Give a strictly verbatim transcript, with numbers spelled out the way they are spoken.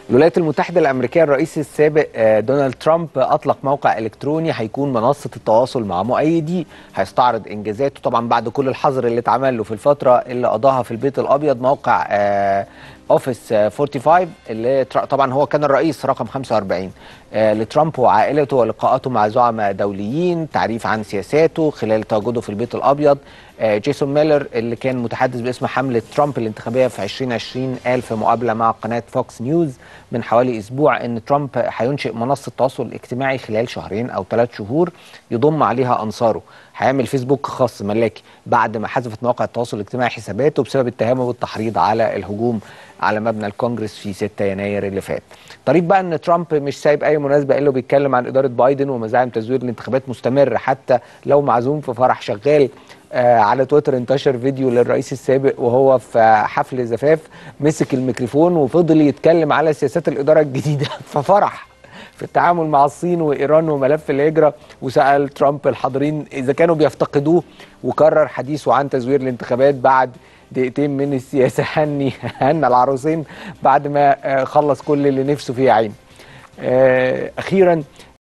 الولايات المتحدة الأمريكية الرئيس السابق دونالد ترامب أطلق موقع إلكتروني هيكون منصة التواصل مع مؤيديه، هيستعرض إنجازاته طبعا بعد كل الحظر اللي اتعمل له في الفترة اللي قضاها في البيت الأبيض. موقع اوفيس خمسة وأربعين اللي طبعا هو كان الرئيس رقم خمسة وأربعين لترامب وعائلته، ولقاءاته مع زعماء دوليين، تعريف عن سياساته خلال تواجده في البيت الأبيض. جيسون ميلر اللي كان متحدث باسم حملة ترامب الانتخابية في ألفين وعشرين قال في مقابلة مع قناة فوكس نيوز من حوالي أسبوع إن ترامب هينشئ منصة تواصل اجتماعي خلال شهرين أو ثلاث شهور يضم عليها أنصاره. هيعمل فيسبوك خاص ملاكي بعد ما حذفت مواقع التواصل الاجتماعي حساباته بسبب اتهامه بالتحريض على الهجوم على مبنى الكونجرس في ستة يناير اللي فات. طريق بقى ان ترامب مش سايب اي مناسبه الا بيتكلم عن اداره بايدن ومزاعم تزوير الانتخابات مستمر حتى لو معزوم في فرح شغال. آه على تويتر انتشر فيديو للرئيس السابق وهو في حفل زفاف مسك الميكروفون وفضل يتكلم على سياسات الاداره الجديده في فرح في التعامل مع الصين وايران وملف الهجره، وسال ترامب الحاضرين اذا كانوا بيفتقدوه، وكرر حديثه عن تزوير الانتخابات بعد دقيقتين من السياسه. هني هنا العروسين بعد ما خلص كل اللي نفسه فيه يا عيني. اخيرا